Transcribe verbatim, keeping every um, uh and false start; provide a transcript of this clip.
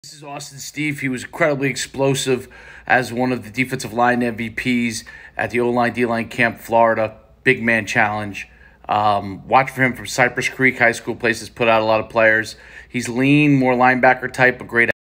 This is Austin Stief. He was incredibly explosive as one of the defensive line M V Ps at the O-line, D-line camp, Florida. Big man challenge. Um, watch for him from Cypress Creek High School. Places put out a lot of players. He's lean, more linebacker type, but great